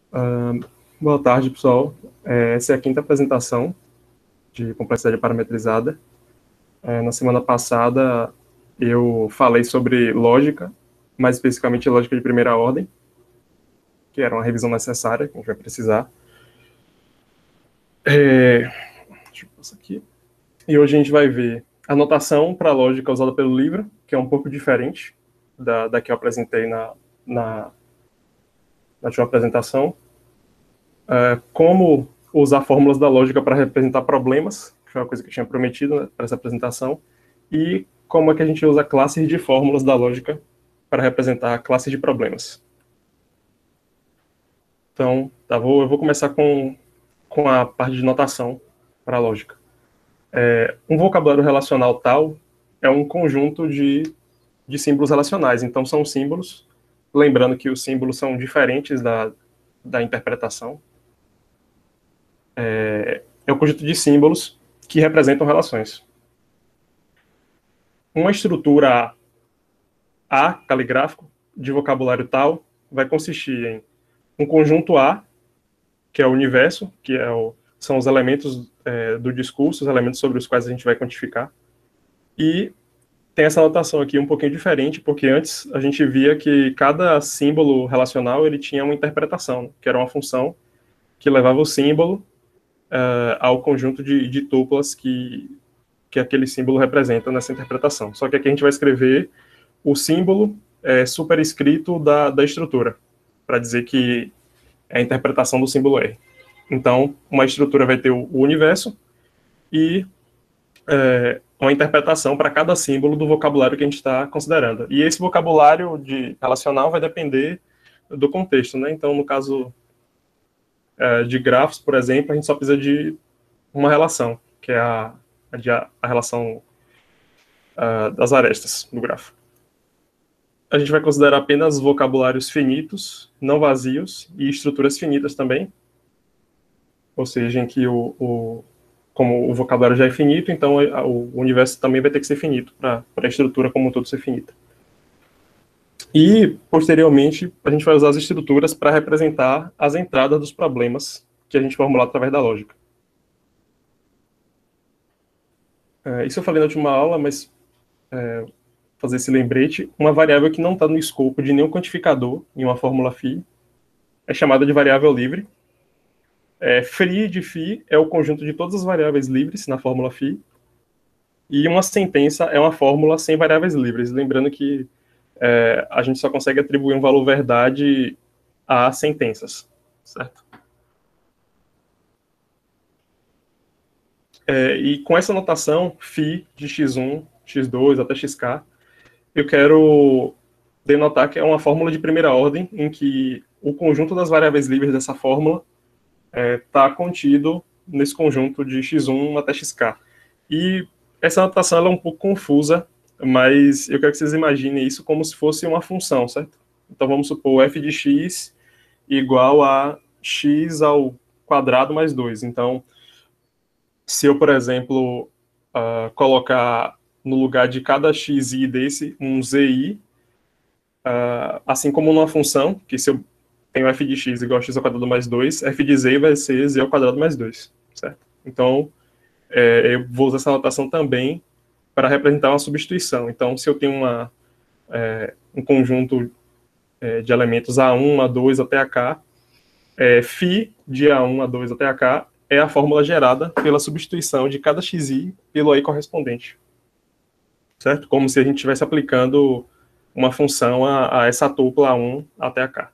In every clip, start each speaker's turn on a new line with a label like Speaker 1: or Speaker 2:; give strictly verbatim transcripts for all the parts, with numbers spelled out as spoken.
Speaker 1: Uh, boa tarde, pessoal. É, essa é a quinta apresentação de complexidade parametrizada. É, na semana passada, eu falei sobre lógica, mais especificamente lógica de primeira ordem, que era uma revisão necessária, que a gente vai precisar. É, deixa eu passar aqui. E hoje a gente vai ver a notação para a lógica usada pelo livro, que é um pouco diferente da, da que eu apresentei na, na, na última apresentação. É, como usar fórmulas da lógica para representar problemas, que foi uma coisa que eu tinha prometido, né, para essa apresentação, e como é que a gente usa classes de fórmulas da lógica para representar classes de problemas. Então, tá, vou, eu vou começar com, com a parte de notação para a lógica. É, um vocabulário relacional tal é um conjunto de, de símbolos relacionais. Então, são símbolos, lembrando que os símbolos são diferentes da, da interpretação. É, é um conjunto de símbolos que representam relações. Uma estrutura A, caligráfico, de vocabulário tal, vai consistir em um conjunto A, que é o universo, que é o, são os elementos é, do discurso, os elementos sobre os quais a gente vai quantificar. E tem essa notação aqui um pouquinho diferente, porque antes a gente via que cada símbolo relacional ele tinha uma interpretação, que era uma função que levava o símbolo uh, ao conjunto de, de tuplas que, que aquele símbolo representa nessa interpretação. Só que aqui a gente vai escrever o símbolo é, superescrito da, da estrutura, para dizer que é a interpretação do símbolo R. Então, uma estrutura vai ter o, o universo e é, uma interpretação para cada símbolo do vocabulário que a gente está considerando. E esse vocabulário de relacional vai depender do contexto, né? Então, no caso é, de grafos, por exemplo, a gente só precisa de uma relação, que é a, a, a relação uh, das arestas do grafo. A gente vai considerar apenas vocabulários finitos, não vazios, e estruturas finitas também. Ou seja, em que o, o como o vocabulário já é finito, então o universo também vai ter que ser finito, para a estrutura como um todo ser finita. E, posteriormente, a gente vai usar as estruturas para representar as entradas dos problemas que a gente formular através da lógica. É, isso eu falei na última aula, mas é, fazer esse lembrete, uma variável que não está no escopo de nenhum quantificador em uma fórmula φ é chamada de variável livre. É, free de φ é o conjunto de todas as variáveis livres na fórmula φ. E uma sentença é uma fórmula sem variáveis livres. Lembrando que é, a gente só consegue atribuir um valor verdade a sentenças, certo? É, e com essa notação, φ de x um, x dois até xk, eu quero denotar que é uma fórmula de primeira ordem em que o conjunto das variáveis livres dessa fórmula está é, contido nesse conjunto de x um até xk. E essa notação ela é um pouco confusa, mas eu quero que vocês imaginem isso como se fosse uma função, certo? Então vamos supor f de x igual a x ao quadrado mais dois. Então, se eu, por exemplo, uh, colocar no lugar de cada xi desse um zi, uh, assim como numa função, que se eu tenho f de x igual a x ao quadrado mais dois, f de z vai ser z ao quadrado mais dois, certo? Então, é, eu vou usar essa notação também para representar uma substituição. Então, se eu tenho uma, é, um conjunto é, de elementos A um, A dois até AK, é, φ de A um, A dois até AK é a fórmula gerada pela substituição de cada xi pelo i correspondente. Certo? Como se a gente estivesse aplicando uma função a, a essa tupla A um até AK.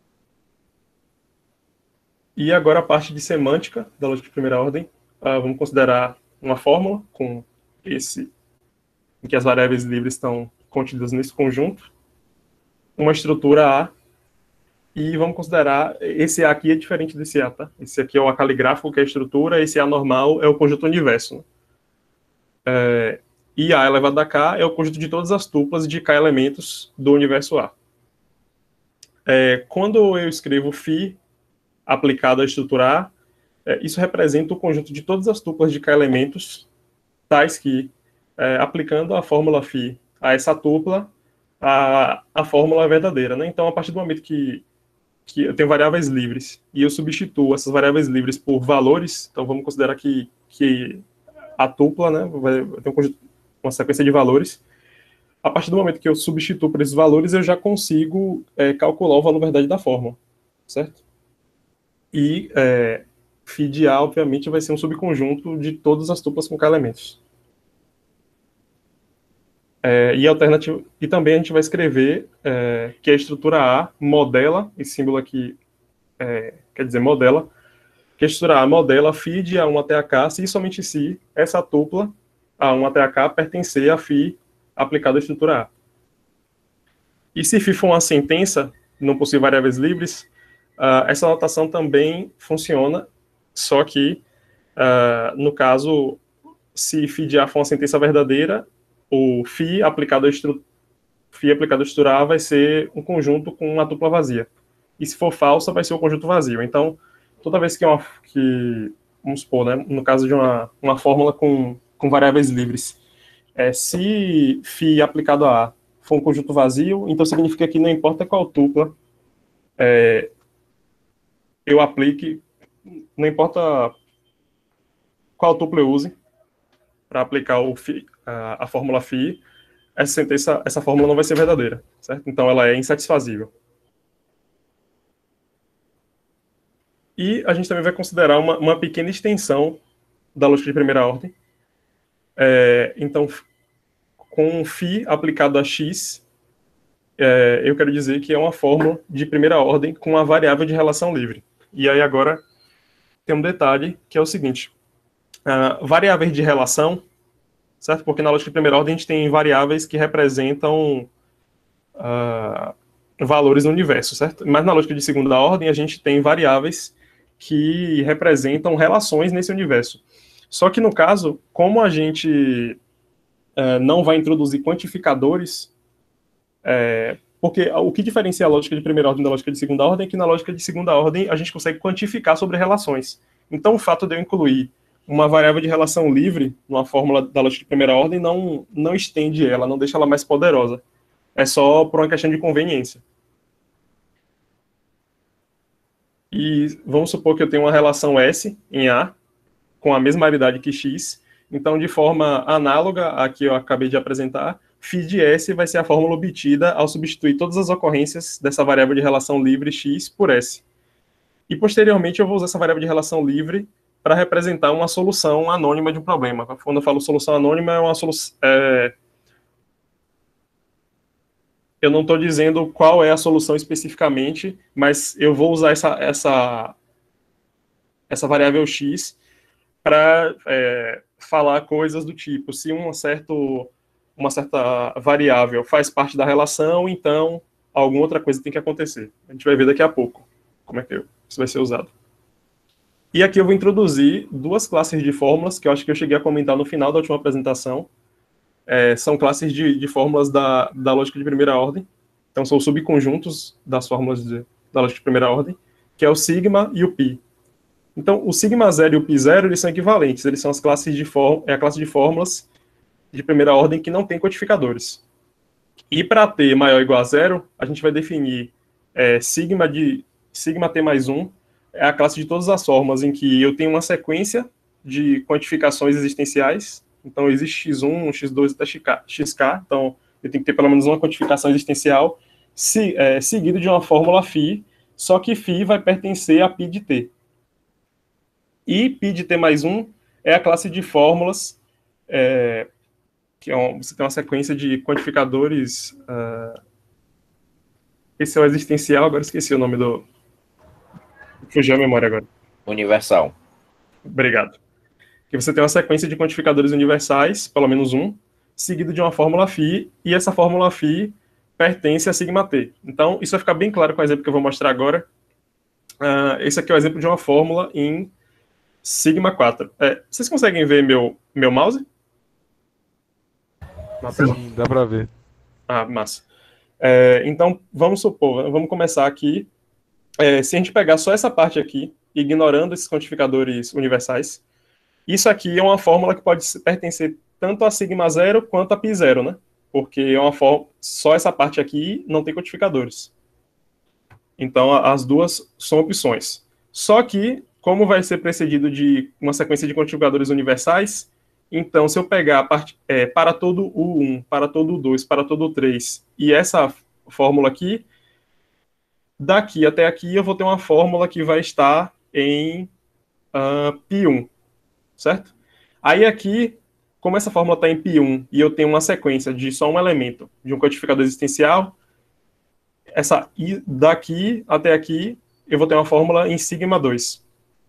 Speaker 1: E agora a parte de semântica da lógica de primeira ordem. Uh, vamos considerar uma fórmula com esse, em que as variáveis livres estão contidas nesse conjunto, uma estrutura A, e vamos considerar, esse A aqui é diferente desse A, tá? Esse aqui é o A caligráfico, que é a estrutura, esse A normal é o conjunto universo. Né? É, e A elevado a K é o conjunto de todas as tuplas de K elementos do universo A. É, quando eu escrevo φ aplicado à estrutura A, é, isso representa o conjunto de todas as tuplas de K elementos, tais que, é, aplicando a fórmula φ a essa tupla, a, a fórmula é verdadeira. Né? Então, a partir do momento que, que eu tenho variáveis livres, e eu substituo essas variáveis livres por valores, então vamos considerar que, que a tupla, né, vai ter um conjunto, uma sequência de valores. A partir do momento que eu substituo por esses valores, eu já consigo é, calcular o valor verdade da fórmula, certo? E é, φ de A, obviamente, vai ser um subconjunto de todas as tuplas com K elementos. É, e, alternativa, e também a gente vai escrever é, que a estrutura A modela, esse símbolo aqui é, quer dizer modela, que a estrutura A modela φ de A um até a K, se e somente se essa tupla A um até a K pertencer a φ aplicado à estrutura A. E se φ for uma sentença, não possui variáveis livres, uh, essa notação também funciona, só que, uh, no caso, se φ de A for uma sentença verdadeira, o φ aplicado à estrutura, φ aplicado à estrutura A vai ser um conjunto com uma tupla vazia. E se for falsa, vai ser um conjunto vazio. Então, toda vez que, uma, que vamos supor, né, no caso de uma, uma fórmula com, com variáveis livres, é, se φ aplicado a A for um conjunto vazio, então significa que não importa qual tupla é, eu aplique, não importa qual tupla eu use para aplicar o φ, a, a fórmula φ, essa sentença, essa fórmula não vai ser verdadeira, certo? Então ela é insatisfazível. E a gente também vai considerar uma, uma pequena extensão da lógica de primeira ordem. É, então, com φ aplicado a x, é, eu quero dizer que é uma fórmula de primeira ordem com uma variável de relação livre. E aí agora tem um detalhe, que é o seguinte. Uh, variáveis de relação, certo? Porque na lógica de primeira ordem a gente tem variáveis que representam uh, valores no universo, certo? Mas na lógica de segunda ordem a gente tem variáveis que representam relações nesse universo. Só que no caso, como a gente uh, não vai introduzir quantificadores, é, porque o que diferencia a lógica de primeira ordem da lógica de segunda ordem é que na lógica de segunda ordem a gente consegue quantificar sobre relações. Então o fato de eu incluir uma variável de relação livre numa fórmula da lógica de primeira ordem não, não estende ela, não deixa ela mais poderosa. É só por uma questão de conveniência. E vamos supor que eu tenho uma relação S em A, com a mesma aridade que X. Então, de forma análoga à que eu acabei de apresentar, φ de S vai ser a fórmula obtida ao substituir todas as ocorrências dessa variável de relação livre X por S. E, posteriormente, eu vou usar essa variável de relação livre para representar uma solução anônima de um problema. Quando eu falo solução anônima, é uma solução... É... Eu não estou dizendo qual é a solução especificamente, mas eu vou usar essa, essa, essa variável x para é, falar coisas do tipo, se um certo, uma certa variável faz parte da relação, então alguma outra coisa tem que acontecer. A gente vai ver daqui a pouco como é que isso vai ser usado. E aqui eu vou introduzir duas classes de fórmulas, que eu acho que eu cheguei a comentar no final da última apresentação. É, são classes de, de fórmulas da, da lógica de primeira ordem. Então, são subconjuntos das fórmulas de, da lógica de primeira ordem, que é o sigma e o pi. Então, o sigma zero e o pi zero, eles são equivalentes. Eles são as classes de for, é a classe de fórmulas de primeira ordem que não tem codificadores. E para t maior ou igual a zero, a gente vai definir é, sigma, de, sigma t mais um, é a classe de todas as fórmulas em que eu tenho uma sequência de quantificações existenciais. Então, existe x um, x dois até xk. Então, eu tenho que ter pelo menos uma quantificação existencial se, é, seguido de uma fórmula φ, só que φ vai pertencer a π de t. E π de t mais um é a classe de fórmulas é, que é um, você tem uma sequência de quantificadores... Uh, esse é o existencial, agora esqueci o nome do... Fugiu a memória agora.
Speaker 2: Universal.
Speaker 1: Obrigado. Que você tem uma sequência de quantificadores universais, pelo menos um, seguido de uma fórmula φ, e essa fórmula φ pertence a sigma t. Então, isso vai ficar bem claro com o exemplo que eu vou mostrar agora. Uh, esse aqui é o exemplo de uma fórmula em sigma quatro. É, vocês conseguem ver meu, meu mouse?
Speaker 3: Sim, dá para ver.
Speaker 1: Ah, massa. É, então, vamos supor, vamos começar aqui. É, se a gente pegar só essa parte aqui, ignorando esses quantificadores universais, isso aqui é uma fórmula que pode pertencer tanto a sigma zero quanto a pi zero, né? Porque é uma fórmula, só essa parte aqui não tem quantificadores. Então, as duas são opções. Só que, como vai ser precedido de uma sequência de quantificadores universais, então, se eu pegar a parte, é, para todo U um, para todo U dois, para todo U três, e essa fórmula aqui, daqui até aqui eu vou ter uma fórmula que vai estar em uh, π um, certo? Aí aqui, como essa fórmula está em π um e eu tenho uma sequência de só um elemento de um quantificador existencial, essa I daqui até aqui eu vou ter uma fórmula em sigma dois.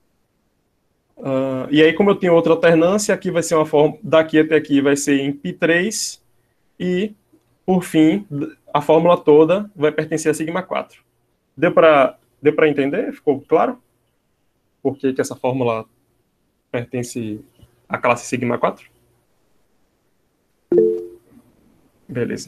Speaker 1: Uh, e aí, como eu tenho outra alternância, aqui vai ser uma fórmula, daqui até aqui vai ser em π três, e, por fim, a fórmula toda vai pertencer a sigma quatro. Deu para deu para entender? Ficou claro? Por que, que essa fórmula pertence à classe sigma quatro? Beleza.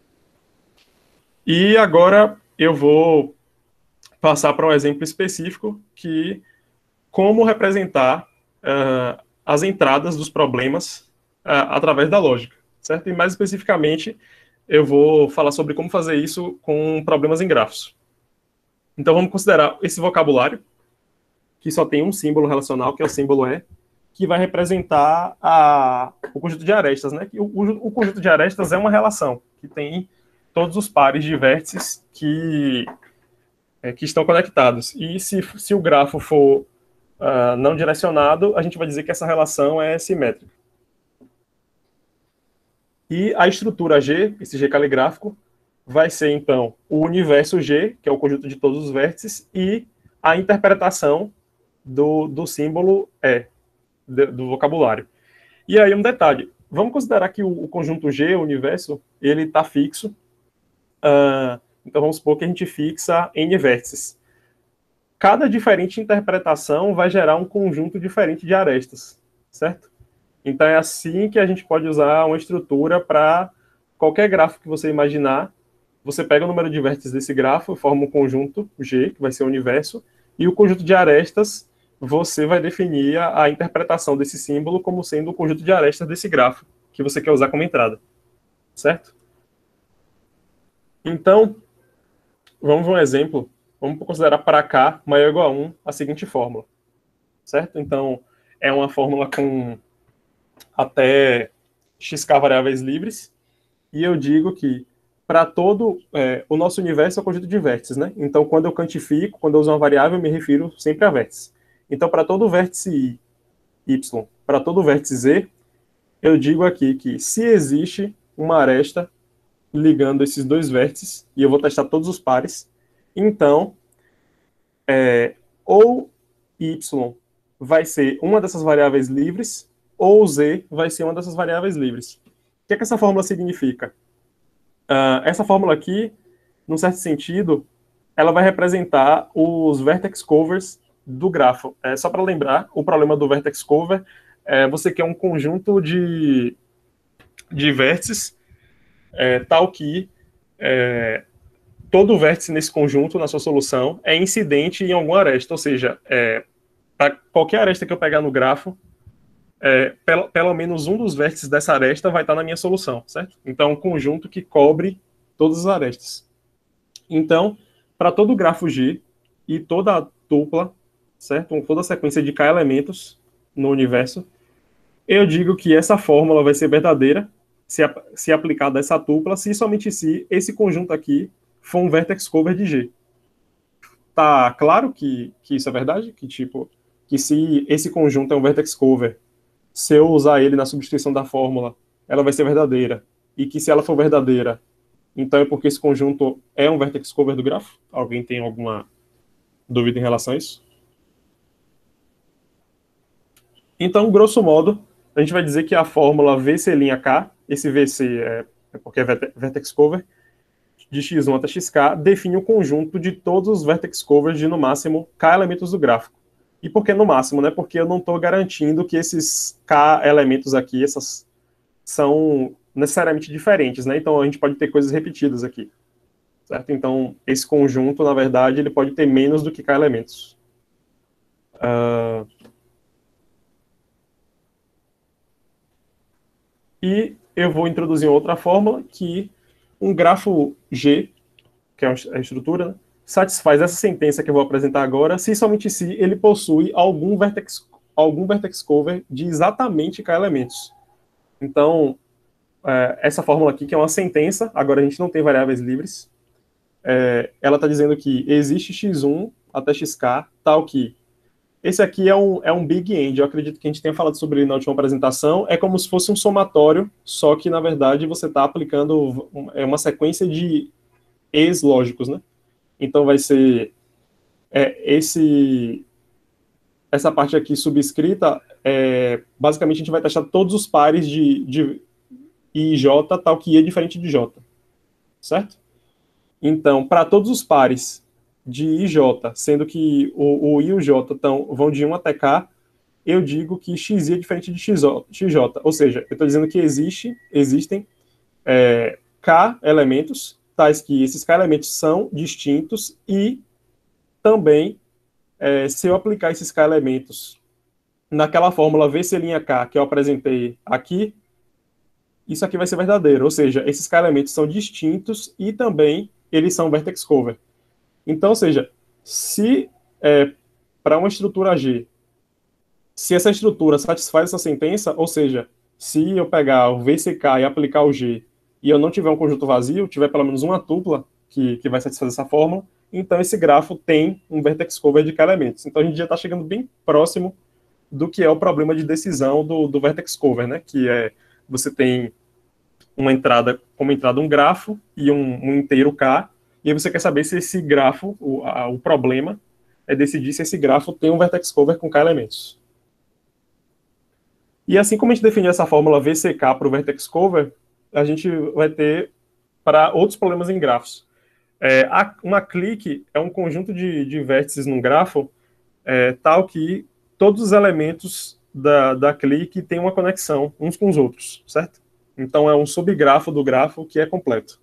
Speaker 1: E agora eu vou passar para um exemplo específico que como representar uh, as entradas dos problemas uh, através da lógica, certo? E mais especificamente, eu vou falar sobre como fazer isso com problemas em grafos. Então vamos considerar esse vocabulário, que só tem um símbolo relacional, que é o símbolo E, que vai representar a, o conjunto de arestas, né? O, o, o conjunto de arestas é uma relação que tem todos os pares de vértices que, é, que estão conectados. E se, se o grafo for uh, não direcionado, a gente vai dizer que essa relação é simétrica. E a estrutura G, esse G caligráfico, vai ser, então, o universo G, que é o conjunto de todos os vértices, e a interpretação do, do símbolo E, de, do vocabulário. E aí, um detalhe. Vamos considerar que o, o conjunto G, o universo, ele está fixo. Uh, então, vamos supor que a gente fixa N vértices. Cada diferente interpretação vai gerar um conjunto diferente de arestas, certo? Então, é assim que a gente pode usar uma estrutura para qualquer grafo que você imaginar. Você pega o número de vértices desse grafo, forma um conjunto G, que vai ser o universo, e o conjunto de arestas, você vai definir a, a interpretação desse símbolo como sendo o conjunto de arestas desse grafo, que você quer usar como entrada, certo? Então, vamos ver um exemplo. Vamos considerar para K maior ou igual a um a seguinte fórmula, certo? Então, é uma fórmula com até xk variáveis livres, e eu digo que para todo é, o nosso universo é um conjunto de vértices, né? Então, quando eu quantifico, quando eu uso uma variável, eu me refiro sempre a vértice. Então, para todo vértice y, para todo vértice z, eu digo aqui que se existe uma aresta ligando esses dois vértices, e eu vou testar todos os pares, então, é, ou y vai ser uma dessas variáveis livres, ou z vai ser uma dessas variáveis livres. O que é que essa fórmula significa? Uh, essa fórmula aqui, num certo sentido, ela vai representar os vertex covers do grafo. É, só para lembrar, o problema do vertex cover é você quer um conjunto de, de vértices é, tal que é, todo vértice nesse conjunto, na sua solução, é incidente em alguma aresta. Ou seja, é, para qualquer aresta que eu pegar no grafo, é, pelo, pelo menos um dos vértices dessa aresta vai estar na minha solução, certo? Então, é um conjunto que cobre todas as arestas. Então, para todo grafo G e toda a tupla, certo? Toda a sequência de K elementos no universo, eu digo que essa fórmula vai ser verdadeira se, se aplicada a essa tupla, se somente se esse conjunto aqui for um vertex cover de G. Tá claro que, que isso é verdade? Que tipo, que se esse conjunto é um vertex cover, se eu usar ele na substituição da fórmula, ela vai ser verdadeira. E que se ela for verdadeira, então é porque esse conjunto é um vertex cover do grafo? Alguém tem alguma dúvida em relação a isso? Então, grosso modo, a gente vai dizer que a fórmula V C' K, esse V C é, é porque é vertex cover, de x um até xk, define o conjunto de todos os vertex covers de, no máximo, K elementos do gráfico. E por que no máximo, né? Porque eu não estou garantindo que esses K elementos aqui, essas são necessariamente diferentes, né? Então a gente pode ter coisas repetidas aqui, certo? Então esse conjunto, na verdade, ele pode ter menos do que K elementos. Uh... E eu vou introduzir outra fórmula que um grafo G, que é a estrutura, né, satisfaz essa sentença que eu vou apresentar agora, se somente se ele possui algum vertex, algum vertex cover de exatamente K elementos. Então, é, essa fórmula aqui, que é uma sentença, agora a gente não tem variáveis livres, é, ela está dizendo que existe x um até xk, tal que esse aqui é um, é um big end, eu acredito que a gente tenha falado sobre ele na última apresentação, é como se fosse um somatório, só que, na verdade, você está aplicando é uma sequência de es lógicos, né? Então, vai ser é, esse, essa parte aqui subscrita, é, basicamente, a gente vai testar todos os pares de, de I e J, tal que I é diferente de J, certo? Então, para todos os pares de I e J, sendo que o, o I e o J tão, vão de um até K, eu digo que Xi é diferente de X J. Ou seja, eu estou dizendo que existe, existem é, K elementos, tais que esses K elementos são distintos e também, é, se eu aplicar esses K elementos naquela fórmula V C' K que eu apresentei aqui, isso aqui vai ser verdadeiro. Ou seja, esses K elementos são distintos e também eles são vertex cover. Então, ou seja, se é, para uma estrutura G, se essa estrutura satisfaz essa sentença, ou seja, se eu pegar o V C K e aplicar o G e eu não tiver um conjunto vazio, tiver pelo menos uma tupla que, que vai satisfazer essa fórmula, então esse grafo tem um vertex cover de K elementos. Então a gente já está chegando bem próximo do que é o problema de decisão do, do vertex cover, né? Que é, você tem uma entrada, como entrada um grafo e um, um inteiro K, e aí você quer saber se esse grafo, o, a, o problema é decidir se esse grafo tem um vertex cover com K elementos. E assim como a gente definiu essa fórmula V C K para o vertex cover, a gente vai ter para outros problemas em grafos. É, a, uma clique é um conjunto de, de vértices num grafo é, tal que todos os elementos da, da clique têm uma conexão uns com os outros, certo? Então é um subgrafo do grafo que é completo.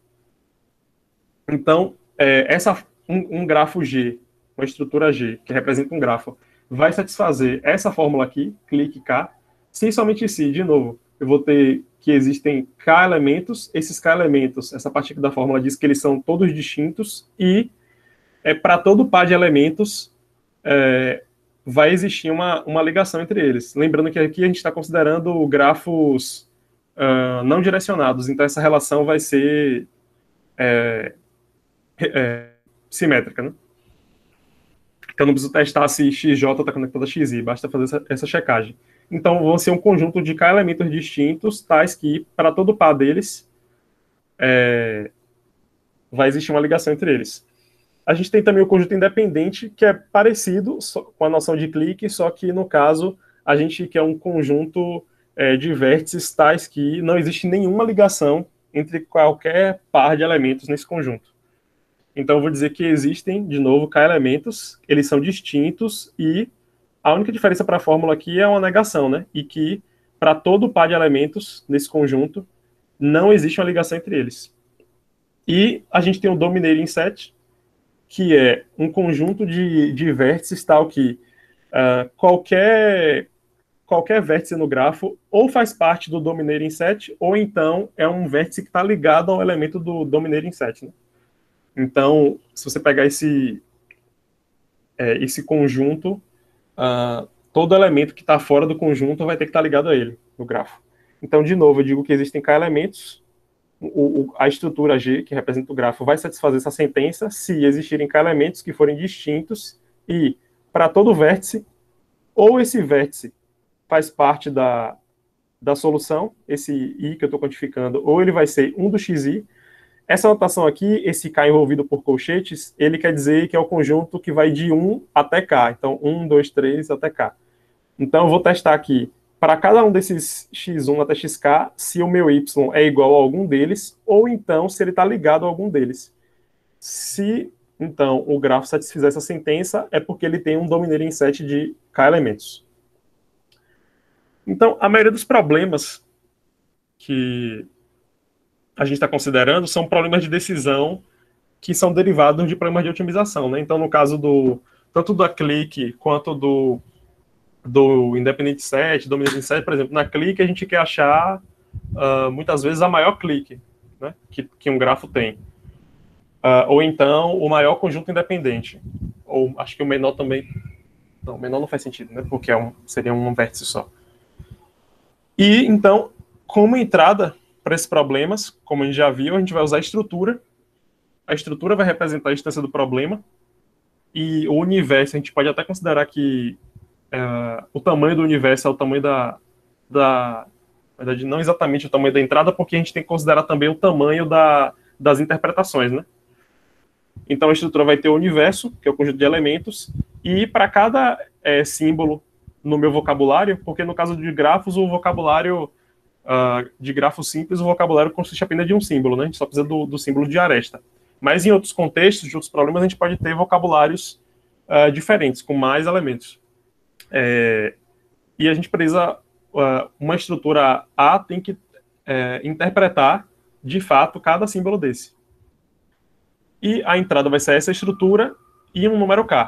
Speaker 1: Então, é, essa, um, um grafo G, uma estrutura G, que representa um grafo, vai satisfazer essa fórmula aqui, clique K, se somente se, de novo, eu vou ter que existem K elementos, esses K elementos, essa parte aqui da fórmula diz que eles são todos distintos, e é, para todo par de elementos é, vai existir uma, uma ligação entre eles. Lembrando que aqui a gente está considerando grafos uh, não direcionados, então essa relação vai ser é, é, simétrica, né? Então não preciso testar se X J está conectado a X I, basta fazer essa, essa checagem. Então vão ser um conjunto de K elementos distintos, tais que, para todo par deles, é, vai existir uma ligação entre eles. A gente tem também o conjunto independente, que é parecido com a noção de clique, só que, no caso, a gente quer um conjunto é, de vértices tais que não existe nenhuma ligação entre qualquer par de elementos nesse conjunto. Então, eu vou dizer que existem, de novo, K elementos, eles são distintos e a única diferença para a fórmula aqui é uma negação, né? E que, para todo par de elementos nesse conjunto, não existe uma ligação entre eles. E a gente tem o dominating set, que é um conjunto de, de vértices tal que uh, qualquer, qualquer vértice no grafo ou faz parte do dominating set, ou então é um vértice que está ligado ao elemento do dominating set, né? Então, se você pegar esse, é, esse conjunto, uh, todo elemento que está fora do conjunto vai ter que estar tá ligado a ele, no grafo. Então, de novo, eu digo que existem K elementos, o, o, a estrutura G, que representa o grafo, vai satisfazer essa sentença se existirem K elementos que forem distintos e, para todo vértice, ou esse vértice faz parte da, da solução, esse I que eu estou quantificando, ou ele vai ser um do xi. Essa notação aqui, esse K envolvido por colchetes, ele quer dizer que é o conjunto que vai de um até K. Então, um, dois, três até K. Então, eu vou testar aqui, para cada um desses x um até xk, se o meu y é igual a algum deles, ou então se ele está ligado a algum deles. Se, então, o grafo satisfizer essa sentença, é porque ele tem um dominating set de K elementos. Então, a maioria dos problemas que a gente está considerando são problemas de decisão que são derivados de problemas de otimização, né? Então, no caso do tanto da clique quanto do, do independent set, dominating set, por exemplo, na clique a gente quer achar uh, muitas vezes a maior clique, né? que, que um grafo tem. uh, ou então o maior conjunto independente. Ou acho que o menor também... Não, o menor não faz sentido, né? Porque é um, seria um vértice só. E, então, como entrada para esses problemas, como a gente já viu, a gente vai usar a estrutura. A estrutura vai representar a distância do problema. E o universo, a gente pode até considerar que uh, o tamanho do universo é o tamanho da, da... Na verdade, não exatamente o tamanho da entrada, porque a gente tem que considerar também o tamanho da, das interpretações, né? Então, a estrutura vai ter o universo, que é o conjunto de elementos, e para cada é, símbolo no meu vocabulário, porque no caso de grafos, o vocabulário uh, de grafo simples, o vocabulário consiste apenas de um símbolo, né? A gente só precisa do, do símbolo de aresta. Mas em outros contextos, de outros problemas, a gente pode ter vocabulários uh, diferentes, com mais elementos. É, e a gente precisa, uh, uma estrutura A tem que é, interpretar, de fato, cada símbolo desse. E a entrada vai ser essa estrutura e um número K.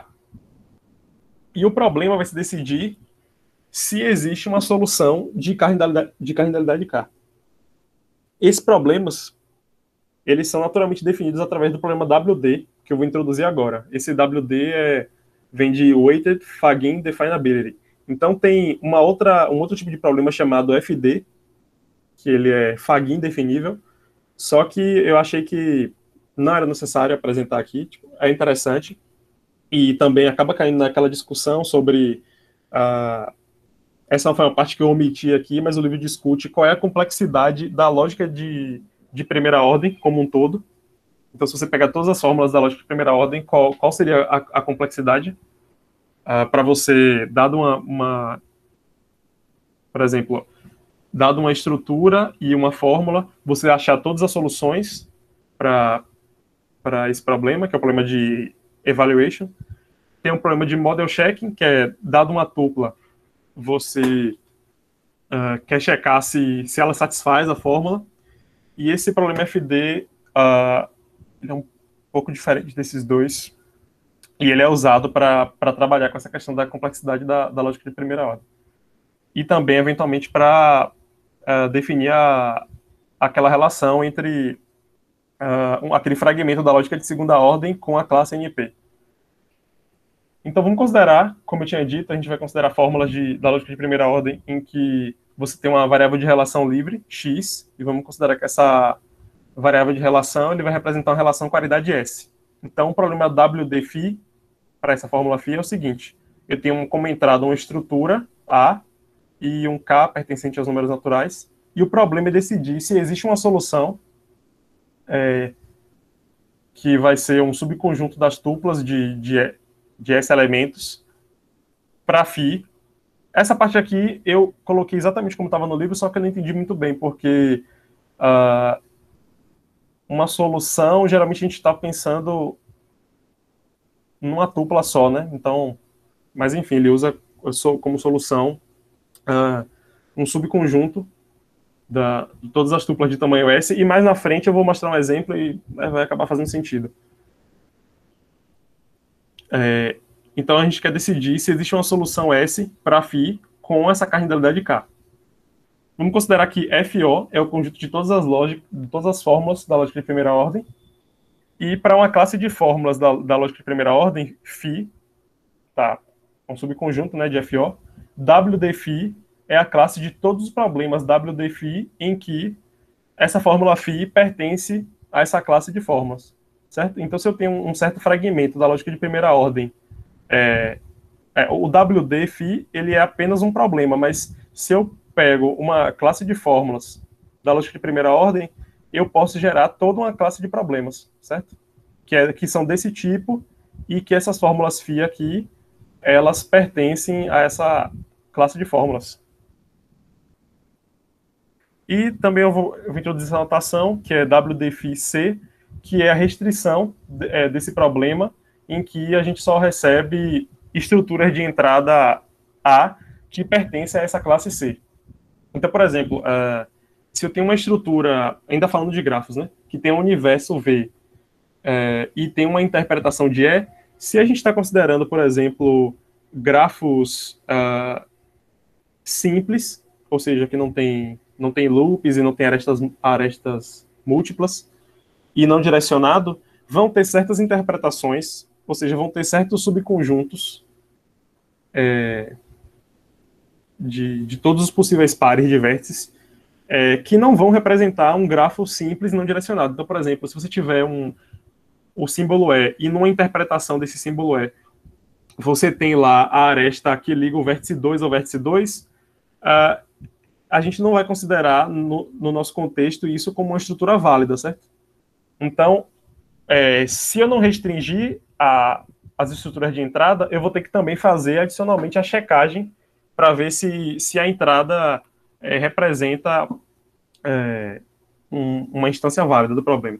Speaker 1: E o problema vai se decidir se existe uma solução de cardinalidade, de cardinalidade K. Esses problemas, eles são naturalmente definidos através do problema W D, que eu vou introduzir agora. Esse W D é, vem de Weighted Fagin Definability. Então tem uma outra, um outro tipo de problema chamado F D, que ele é Fagin definível, só que eu achei que não era necessário apresentar aqui, tipo, é interessante, e também acaba caindo naquela discussão sobre... Uh, essa foi uma parte que eu omiti aqui, mas o livro discute qual é a complexidade da lógica de, de primeira ordem como um todo. Então, se você pegar todas as fórmulas da lógica de primeira ordem, qual, qual seria a, a complexidade? Uh, para você, dado uma, uma... Por exemplo, dado uma estrutura e uma fórmula, você achar todas as soluções para para esse problema, que é o problema de evaluation. Tem um problema de model checking, que é, dado uma tupla, você uh, quer checar se, se ela satisfaz a fórmula. E esse problema F D uh, ele é um pouco diferente desses dois. E ele é usado para trabalhar com essa questão da complexidade da, da lógica de primeira ordem. E também, eventualmente, para uh, definir a, aquela relação entre Uh, um, aquele fragmento da lógica de segunda ordem com a classe N P. Então vamos considerar, como eu tinha dito, a gente vai considerar fórmulas de, da lógica de primeira ordem em que você tem uma variável de relação livre, x, e vamos considerar que essa variável de relação ele vai representar uma relação qualidade S. Então o problema W D φ para essa fórmula φ é o seguinte: eu tenho como entrada uma estrutura A e um K pertencente aos números naturais, e o problema é decidir se existe uma solução É, que vai ser um subconjunto das tuplas de, de, de S elementos para φ. Essa parte aqui eu coloquei exatamente como estava no livro, só que eu não entendi muito bem, porque uh, uma solução, geralmente a gente está pensando numa tupla só, né? Então, mas enfim, ele usa como solução uh, um subconjunto Da, de todas as tuplas de tamanho S, e mais na frente eu vou mostrar um exemplo e vai acabar fazendo sentido. É, então a gente quer decidir se existe uma solução S para φ com essa cardinalidade K. Vamos considerar que F O é o conjunto de todas as, lógica, de todas as fórmulas da lógica de primeira ordem, e para uma classe de fórmulas da, da lógica de primeira ordem, φ, tá, um subconjunto, né, de F O, W D φ é a classe de todos os problemas W D φ em que essa fórmula φ pertence a essa classe de fórmulas, certo? Então, se eu tenho um certo fragmento da lógica de primeira ordem, é, é, o W D φ ele é apenas um problema, mas se eu pego uma classe de fórmulas da lógica de primeira ordem, eu posso gerar toda uma classe de problemas, certo? Que, é, que são desse tipo e que essas fórmulas φ aqui, elas pertencem a essa classe de fórmulas. E também eu vou, eu vou introduzir essa notação, que é W D φ C, que é a restrição é, desse problema, em que a gente só recebe estruturas de entrada A que pertencem a essa classe C. Então, por exemplo, uh, se eu tenho uma estrutura, ainda falando de grafos, né, que tem um universo V uh, e tem uma interpretação de E, se a gente está considerando, por exemplo, grafos uh, simples, ou seja, que não tem não tem loops e não tem arestas, arestas múltiplas, e não direcionado, vão ter certas interpretações, ou seja, vão ter certos subconjuntos é, de, de todos os possíveis pares de vértices é, que não vão representar um grafo simples não direcionado. Então, por exemplo, se você tiver um, o símbolo E e numa interpretação desse símbolo E, você tem lá a aresta que liga o vértice dois ao vértice dois, uh, a gente não vai considerar no, no nosso contexto isso como uma estrutura válida, certo? Então, é, se eu não restringir a, as estruturas de entrada, eu vou ter que também fazer adicionalmente a checagem para ver se, se a entrada é, representa é, um, uma instância válida do problema.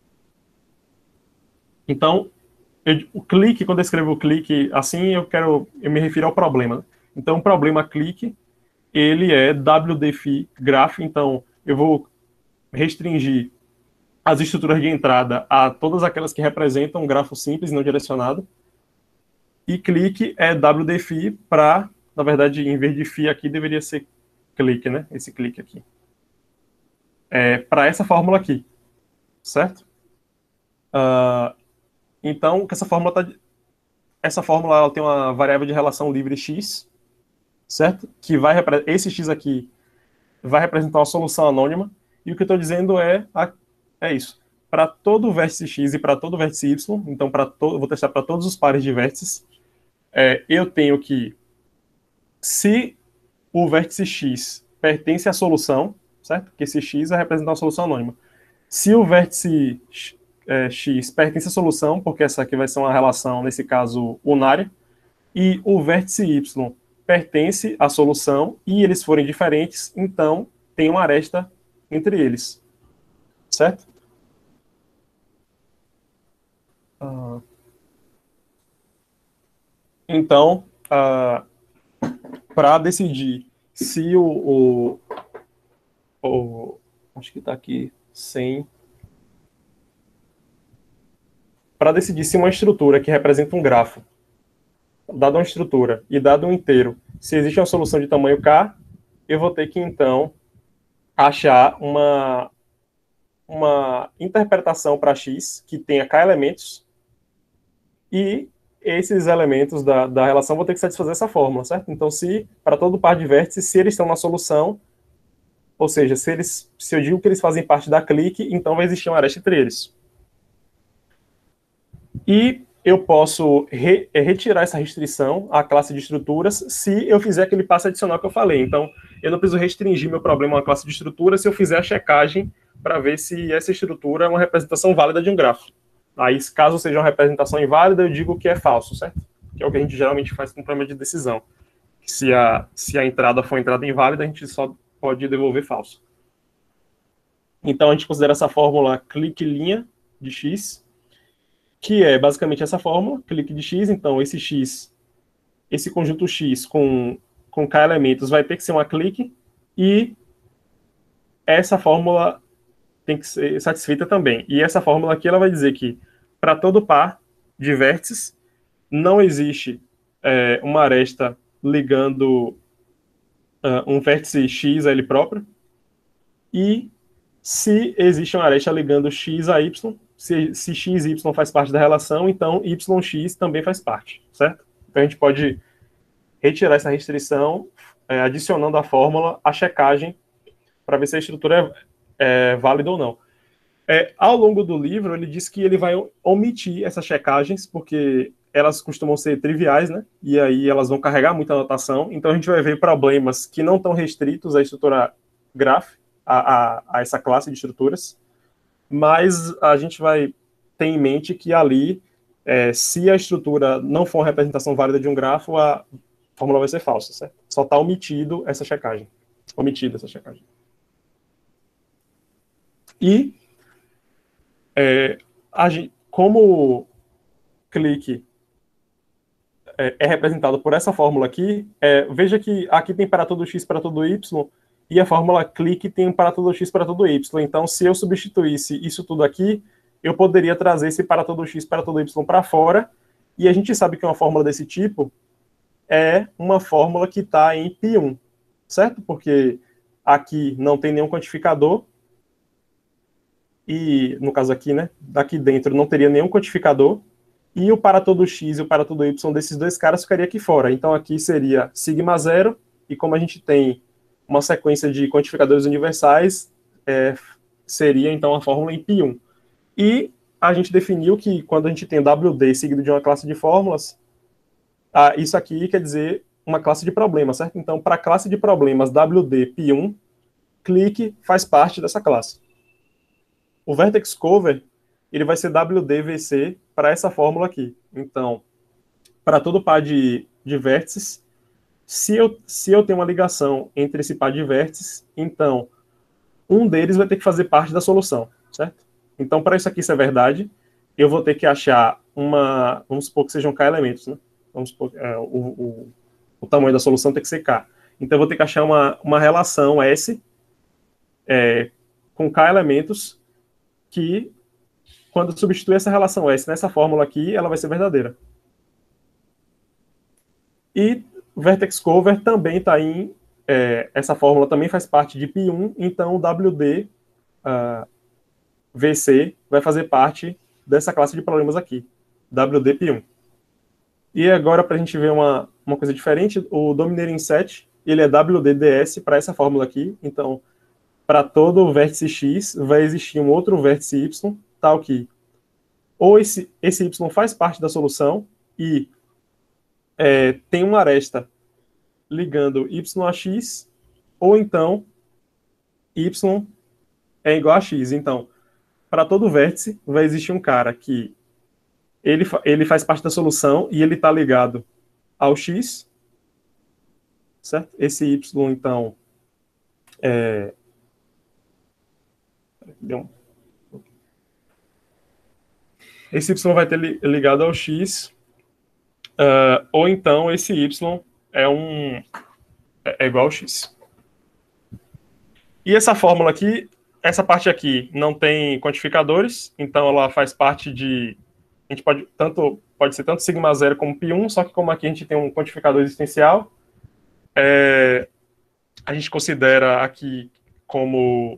Speaker 1: Então, eu, o clique, quando eu escrevo clique assim, eu quero, eu me refiro ao problema. Então, o problema clique, ele é W D F I graph, então eu vou restringir as estruturas de entrada a todas aquelas que representam um grafo simples não direcionado. E clique é W D F I para, na verdade, em vez de F I aqui, deveria ser clique, né? Esse clique aqui. É, para essa fórmula aqui, certo? Uh, então, essa fórmula tá, essa fórmula ela tem uma variável de relação livre x, certo? Que vai esse x aqui vai representar uma solução anônima. E o que eu estou dizendo é, é isso. Para todo vértice x e para todo vértice y, então para to, vou testar para todos os pares de vértices, é, eu tenho que, se o vértice x pertence à solução, certo? Porque esse x vai representar uma solução anônima. Se o vértice é, x pertence à solução, porque essa aqui vai ser uma relação, nesse caso, unária, e o vértice y pertence à solução e eles forem diferentes, então tem uma aresta entre eles, certo? Ah, então, ah, para decidir se o, o, o acho que está aqui sem, para decidir se uma estrutura que representa um grafo, dada uma estrutura e dado um inteiro, se existe uma solução de tamanho K, eu vou ter que então achar uma uma interpretação para X que tenha K elementos e esses elementos da, da relação vão ter que satisfazer essa fórmula, certo? Então, se para todo par de vértices, se eles estão na solução, ou seja, se, eles, se eu digo que eles fazem parte da clique, então vai existir uma aresta entre eles. E eu posso re, retirar essa restrição à classe de estruturas se eu fizer aquele passo adicional que eu falei. Então, eu não preciso restringir meu problema a uma classe de estruturas se eu fizer a checagem para ver se essa estrutura é uma representação válida de um grafo. Aí, caso seja uma representação inválida, eu digo que é falso, certo? Que é o que a gente geralmente faz com problema de decisão. Se a, se a entrada for entrada inválida, a gente só pode devolver falso. Então, a gente considera essa fórmula clique linha de x, que é basicamente essa fórmula, clique de x. Então, esse x, esse conjunto x com, com k elementos vai ter que ser uma clique, e essa fórmula tem que ser satisfeita também. E essa fórmula aqui ela vai dizer que para todo par de vértices não existe é, uma aresta ligando uh, um vértice x a ele próprio, e se existe uma aresta ligando x a y, se, se x e y faz parte da relação, então yx também faz parte, certo? Então a gente pode retirar essa restrição é, adicionando à fórmula a checagem para ver se a estrutura é, é válida ou não. É, ao longo do livro, ele diz que ele vai omitir essas checagens, porque elas costumam ser triviais, né? E aí elas vão carregar muita anotação. Então a gente vai ver problemas que não estão restritos à estrutura graph, a, a, a essa classe de estruturas, mas a gente vai ter em mente que ali, é, se a estrutura não for uma representação válida de um grafo, a fórmula vai ser falsa, certo? Só está omitido essa checagem. Omitida essa checagem. E É, a gente, como clique é, é representado por essa fórmula aqui, é, veja que aqui tem para todo x para todo y, e a fórmula clique tem para todo x para todo y. Então, se eu substituísse isso tudo aqui, eu poderia trazer esse para todo x para todo y para fora, e a gente sabe que uma fórmula desse tipo é uma fórmula que está em π um, certo? Porque aqui não tem nenhum quantificador, e no caso aqui, né, daqui dentro não teria nenhum quantificador, e o para todo x e o para todo y desses dois caras ficaria aqui fora. Então aqui seria sigma zero, e como a gente tem uma sequência de quantificadores universais, é, seria então a fórmula em π um. E a gente definiu que quando a gente tem W D seguido de uma classe de fórmulas, ah, isso aqui quer dizer uma classe de problemas, certo? Então, para a classe de problemas W D π um, clique faz parte dessa classe. O vertex cover, ele vai ser W D V C para essa fórmula aqui. Então, para todo par de, de vértices, se eu, se eu tenho uma ligação entre esse par de vértices, então um deles vai ter que fazer parte da solução, certo? Então, para isso aqui ser verdade, eu vou ter que achar uma... Vamos supor que sejam K elementos, né? Vamos supor que é, o, o, o tamanho da solução tem que ser K. Então, eu vou ter que achar uma, uma relação S é, com K elementos que, quando eu substituir essa relação S nessa fórmula aqui, ela vai ser verdadeira. E vertex cover também está em... É, essa fórmula também faz parte de π um, então o W D uh, V C vai fazer parte dessa classe de problemas aqui, W D π um. E agora, para a gente ver uma, uma coisa diferente, o domineering set, ele é W D D S para essa fórmula aqui. Então, para todo vértice X, vai existir um outro vértice Y, tal que ou esse, esse Y faz parte da solução e é, tem uma aresta ligando Y a X, ou então Y é igual a X. Então, para todo vértice, vai existir um cara que ele, ele faz parte da solução e ele está ligado ao X, certo? Esse Y, então, é... esse Y vai ter ligado ao X, uh, ou então esse Y é, um, é igual ao X. E essa fórmula aqui, essa parte aqui não tem quantificadores, então ela faz parte de... A gente pode, tanto, pode ser tanto sigma zero como π um, só que como aqui a gente tem um quantificador existencial, é, a gente considera aqui como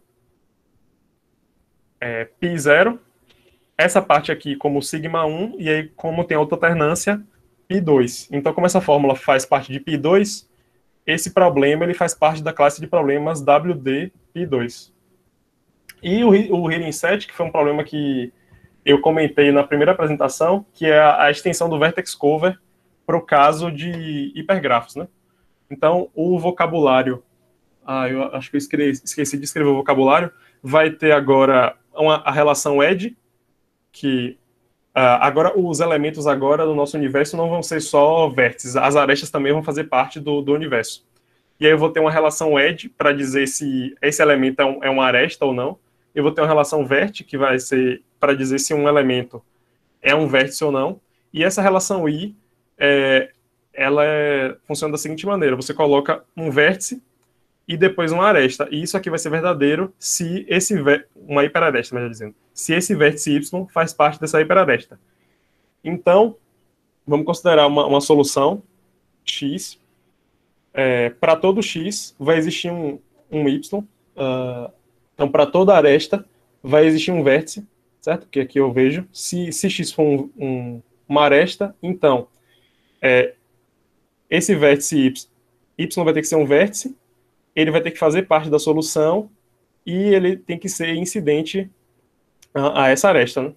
Speaker 1: é, π zero, essa parte aqui como sigma um, e aí como tem autoalternância, π dois. Então, como essa fórmula faz parte de π dois, esse problema ele faz parte da classe de problemas W D π dois. E o, o Hearing Set, que foi um problema que eu comentei na primeira apresentação, que é a, a extensão do vertex cover para o caso de hipergrafos, né? Então, o vocabulário, ah, eu acho que eu esqueci, esqueci de escrever o vocabulário, vai ter agora uma, a relação edge, que uh, agora os elementos agora do nosso universo não vão ser só vértices, as arestas também vão fazer parte do, do universo. E aí eu vou ter uma relação edge para dizer se esse elemento é, um, é uma aresta ou não. Eu vou ter uma relação vert, que vai ser para dizer se um elemento é um vértice ou não. E essa relação i, é, ela é, funciona da seguinte maneira. Você coloca um vértice e depois uma aresta. E isso aqui vai ser verdadeiro se esse... Uma hiperaresta, melhor dizendo. Se esse vértice y faz parte dessa hiperaresta. Então, vamos considerar uma, uma solução x. É, para todo x, vai existir um, um y. Uh, então, para toda aresta, vai existir um vértice, certo? Que aqui eu vejo. Se, se x for um, um, uma aresta, então, é, esse vértice y, y vai ter que ser um vértice, ele vai ter que fazer parte da solução e ele tem que ser incidente a, a essa aresta, né?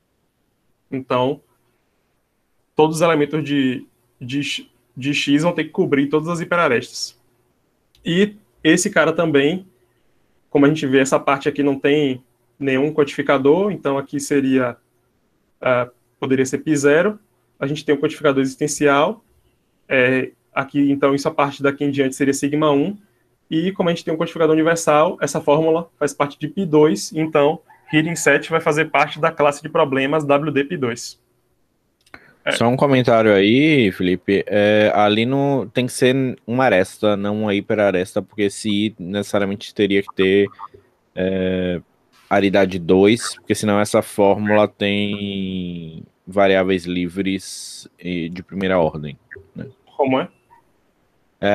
Speaker 1: Então, todos os elementos de, de, de x vão ter que cobrir todas as hiperarestas. E esse cara também, como a gente vê, essa parte aqui não tem nenhum codificador, então aqui seria, uh, poderia ser π zero, a gente tem um codificador existencial, é, aqui, então, isso a partir daqui em diante seria sigma um, e como a gente tem um codificador universal, essa fórmula faz parte de π dois, então Hearing Set vai fazer parte da classe de problemas W D π dois.
Speaker 2: É. Só um comentário aí, Felipe, é, ali no, tem que ser uma aresta, não uma hiperaresta, porque se necessariamente teria que ter é, aridade dois, porque senão essa fórmula tem variáveis livres de primeira ordem, né?
Speaker 1: Como é?
Speaker 2: É,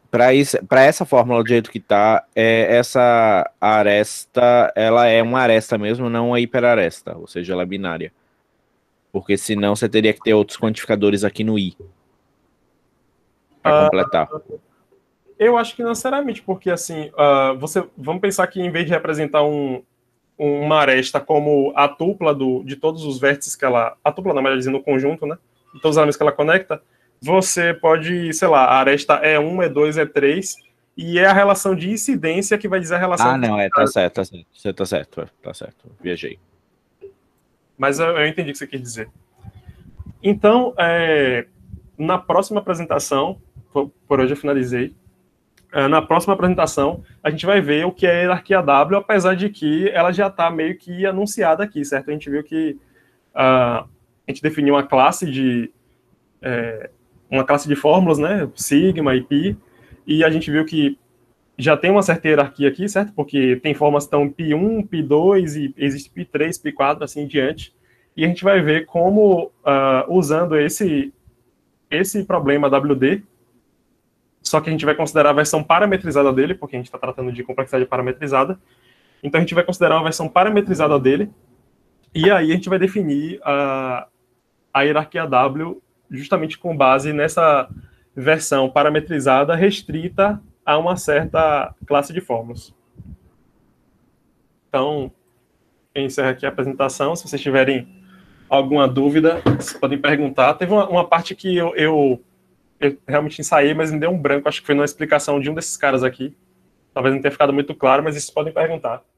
Speaker 2: para isso, para essa fórmula do jeito que tá, é, essa aresta, ela é uma aresta mesmo, não uma hiperaresta, ou seja, ela é binária. Porque senão você teria que ter outros quantificadores aqui no i para
Speaker 1: Uh,
Speaker 2: completar.
Speaker 1: eu acho que não necessariamente, porque assim, uh, você, vamos pensar que em vez de representar um, uma aresta como a tupla do, de todos os vértices que ela, a tupla na melhor dizendo, o conjunto, né, de todos os elementos que ela conecta, você pode, sei lá, a aresta E um, E dois, E três, e é a relação de incidência que vai dizer a relação...
Speaker 2: Ah, não, é, tá certo, tá certo, você tá certo, tá certo, viajei.
Speaker 1: Mas eu, eu entendi o que você quis dizer. Então, é, na próxima apresentação, por, por hoje eu finalizei, é, na próxima apresentação a gente vai ver o que é a hierarquia W, apesar de que ela já está meio que anunciada aqui, certo? A gente viu que uh, a gente definiu uma classe de é, uma classe de fórmulas, né? Sigma e pi, e a gente viu que já tem uma certa hierarquia aqui, certo? Porque tem formas que estão pi um, pi dois, e existe pi três, pi quatro, assim em diante. E a gente vai ver como, uh, usando esse, esse problema W D, só que a gente vai considerar a versão parametrizada dele, porque a gente está tratando de complexidade parametrizada. Então a gente vai considerar uma versão parametrizada dele, e aí a gente vai definir a, a hierarquia W justamente com base nessa versão parametrizada restrita a uma certa classe de fórmulas. Então, eu encerro aqui a apresentação. Se vocês tiverem alguma dúvida, vocês podem perguntar. Teve uma, uma parte que eu, eu, eu realmente ensaiei, mas me deu um branco. Acho que foi na explicação de um desses caras aqui. Talvez não tenha ficado muito claro, mas vocês podem perguntar.